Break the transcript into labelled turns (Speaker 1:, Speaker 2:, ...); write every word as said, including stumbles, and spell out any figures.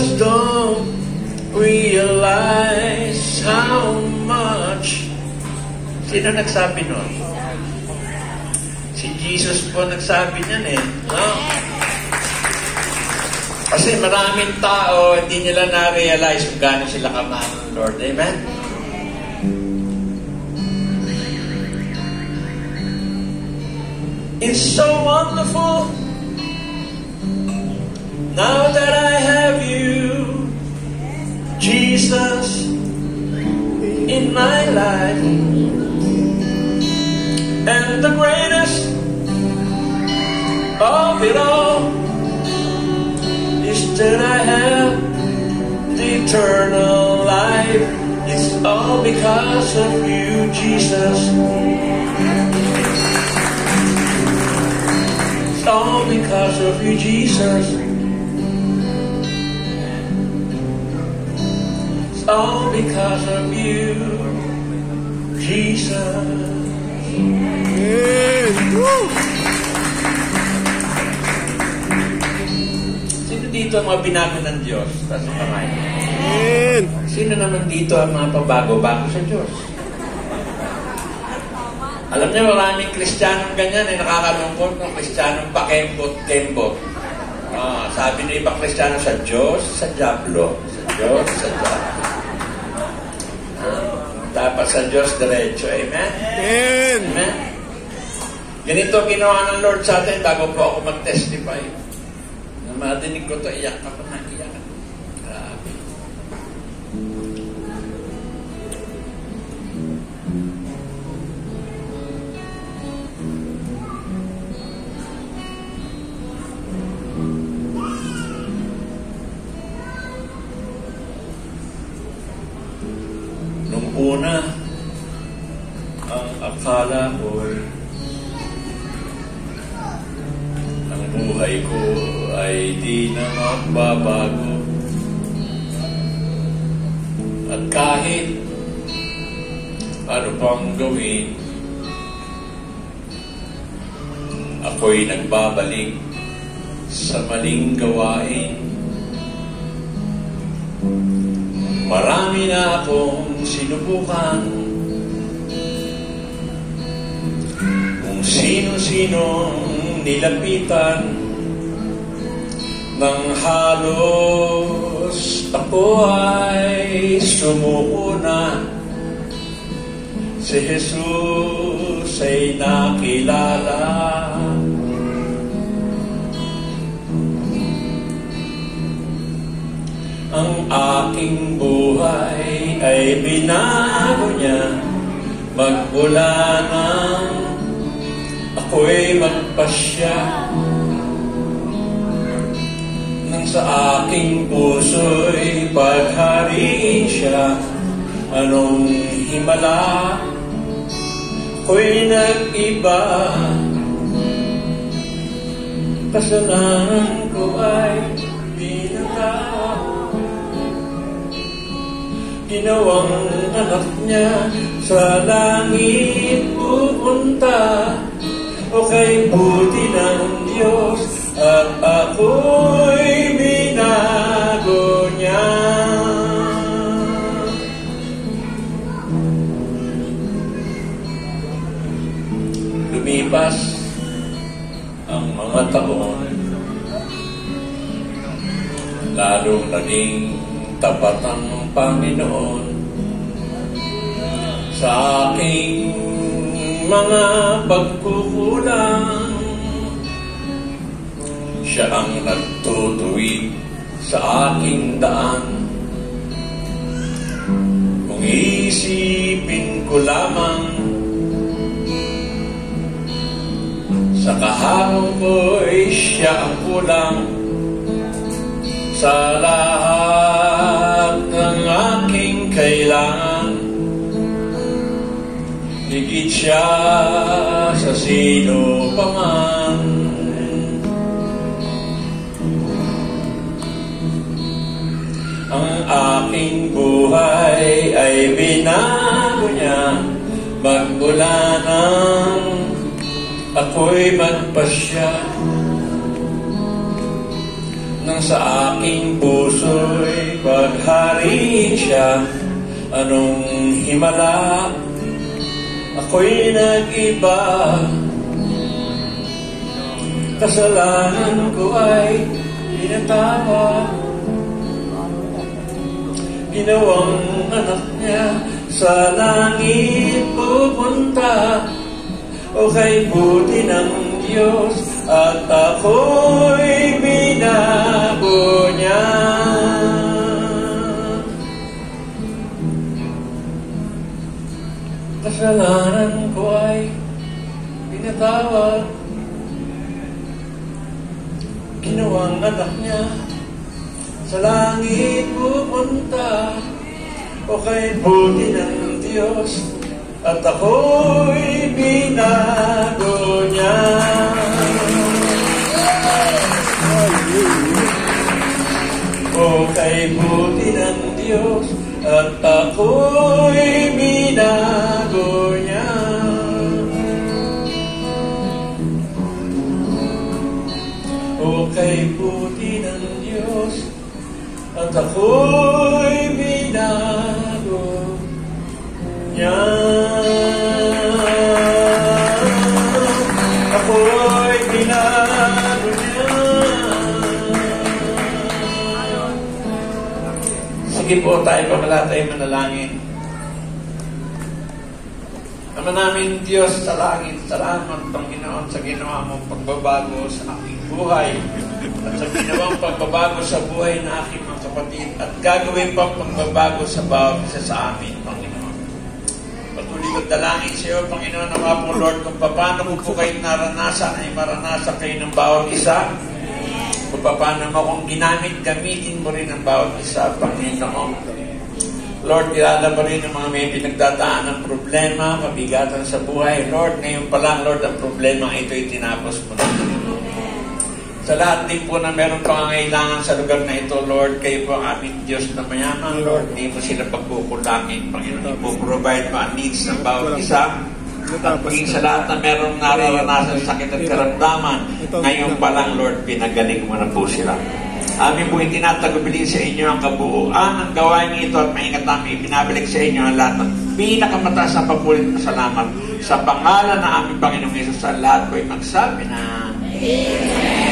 Speaker 1: just don't realize how much. Sino nagsabi nun? Si Jesus po nagsabi niyan eh. No? Kasi maraming tao, hindi nila na-realize kung gaano sila kamahal ng Lord. Amen? It's so wonderful now that I have you, Jesus, in my life. And the greatest of it all is that I have the eternal life. It's all because of you, Jesus. It's all because of you, Jesus. It's all because of you, Jesus. Sino dito ang mga binago ng Diyos? Taas ang kamay. Sino naman dito ang mga pabago-bago sa Diyos? Alam niyo, maraming Kristiyanong ganyan eh, nakakalungkot ng Kristiyanong pakembot-kembot. Ah, sabi na iba Kristiyano sa Diyos, sa Diablo. Sa Diyos, sa Diablo. Dapat sa Diyos diretso. Amen? Amen? Amen? Ganito ginawa ng Lord sa atin bago po ako mag-testify. Na madinig ko ito, iyak ako na iyak. Grabe. Nung una, ang akala ko'y ang buhay ko ay di na magbabago. At kahit ano pang gawin, ako'y nagbabalik sa maling gawain. Marami na akong sinubukan, kung sino-sinong nilapitan, nang halos ako ay sumuko na. Si Jesus ay nakilala. Ang aking buhay ay binago niya, magmula nang ako'y magpasya. Nang sa aking puso'y paghariin siya, anong himala, ako'y nag-iba. Kasalanan ko ay binataw, ginawang anak niya sa langit pupunta. O kay buti ng Diyos at ako'y binago niya. Lumipas ang mga taon, lalong naging tapat ang Panginoon sa aking mga pagkukulang. Siya ang nagtutuwid sa aking daan. Kung isipin ko lamang, sa kahapon ko'y siya ang kulang sa lahat ng aking kailangan. Higit siya sa sino pa man. Ang aking buhay ay binago niya, magmula nang ako'y magpasya. Nang sa aking puso ka, anong himala, ako'y nag-iba. Kasalanan ko ay pinatawad, ginawang anak niya, sa langit pupunta, o kay buti ng Diyos, at ako'y binago niya. Kasalanan ko ay pinatawad, ginawang anak niya, sa langit pupunta, o kay buti ng Diyos, at ako'y binago niya. O kay buti ng Diyos, at ako'y binago niya. O kay buti ng Diyos, at ako'y binago niya. Ako'y binago niya. Sige po tayo, pamala tayo manalangin. Ama namin Diyos sa langit, salamat Panginoon sa ginawa mong pagbabago sa aking buhay at sa ginawang pagbabago sa buhay na aking mga kapatid at gagawin pang pagbabago sa bawat isa sa amin, Panginoon. Patuloy ko dalangin sa iyo, Panginoon, na mga po, Lord, kung paano mo po kayo naranasan ay maranasan kayo ng bawat isa. Kung paano mo kung ginamit, gamitin mo rin ang bawat isa, Panginoon. Lord, kilala pa rin ang mga may pinagdadaan ng problema, mabigatan sa buhay. Lord, ngayon pa lang, Lord, ang problema ito'y tinapos mo na. Sa lahat din po na meron pangangailangan sa lugar na ito, Lord, kayo po ang aming Diyos na mayaman, Lord. Hindi mo sila pagkukulangin, Panginoon. Ipo-provide mo ang needs ng bawat isa. At maging sa lahat na meron nararanasan sakit at karamdaman, ngayon pa lang, Lord, pinagaling mo na po sila. Amin po itinatagubilin sa inyo ang kabuuan ng gawain ito at maingat namin ipinabalik sa inyo ang lahat ng pinakamataas na papulit na salamat sa pangalan ng aming Panginoong Yesus. Sa lahat po ay magsabi na Amen.